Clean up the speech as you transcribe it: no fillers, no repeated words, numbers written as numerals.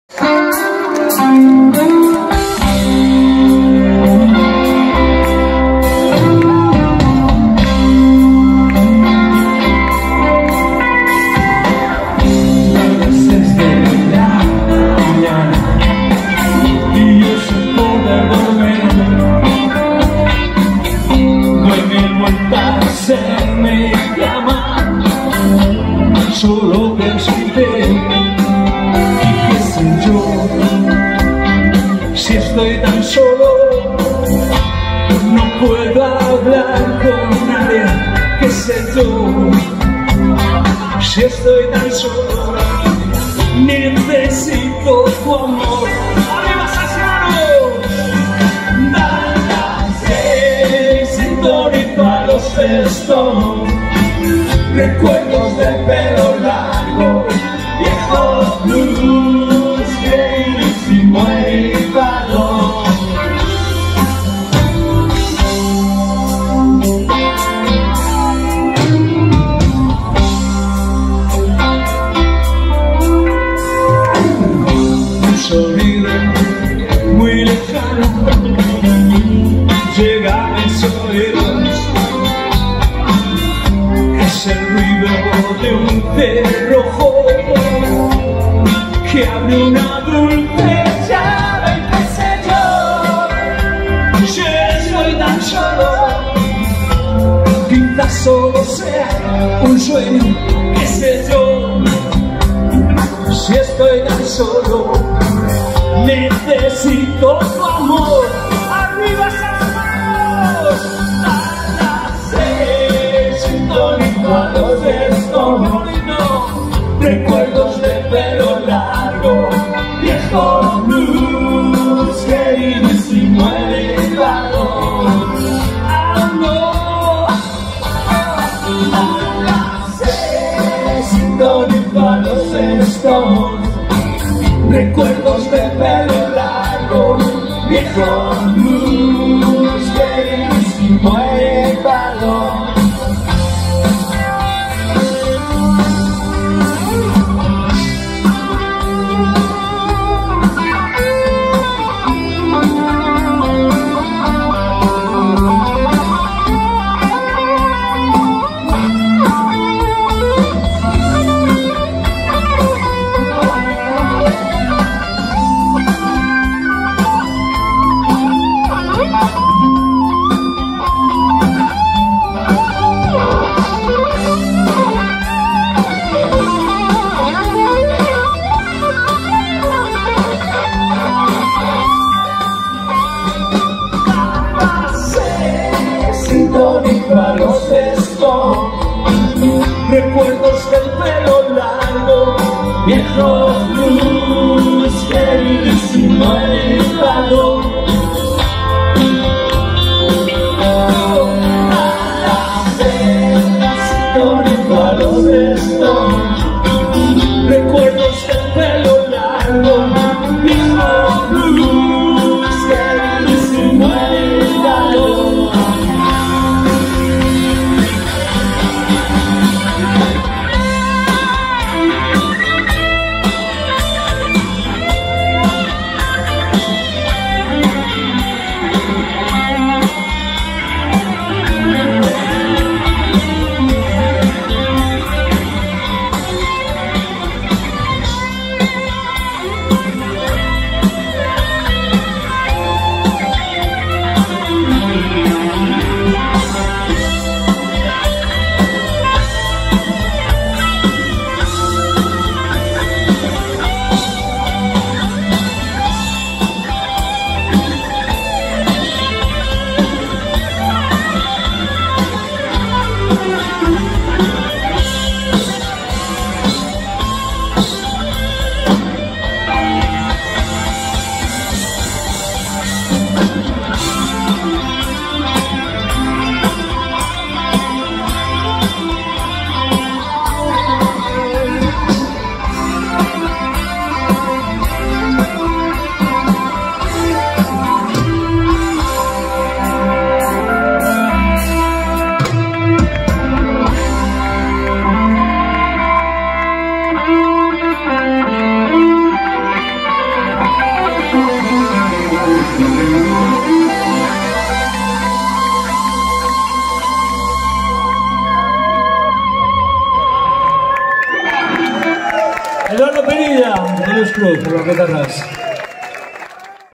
Solo pienso en ti, y qué sé yo, si estoy tan solo, no puedo hablar con nadie, qué sé yo, si estoy tan solo, necesito tu amor. ¡Arriba, Sasiano! Dale, sintonizo a los Stones. Recuerdos de pelo largo, viejo blues, bellísimo el valor. Un sonido muy lejano llega a mis oídos. Es el ruido de un cerrojo que abre una dulce llave, y qué sé yo, si estoy tan solo, quizás solo sea un sueño, qué sé yo, si estoy tan solo, necesito tu amor. ¡Arriba esas manos! A los Stones, recuerdos de pelo largo, viejo blues, queridísimo elevado. Amor, sintonizo a los Stones, recuerdos de pelo largo, viejo blues, queridísimo elevado. A los Stones, recuerdos del pelo largo, viejo blues, queridísimo elevado. Sintonizo a los Stones, recuerdos del pelo largo, viejo blues, queridísimo elevado. Eduardo Penilla, de los Cruz, por las guitarras.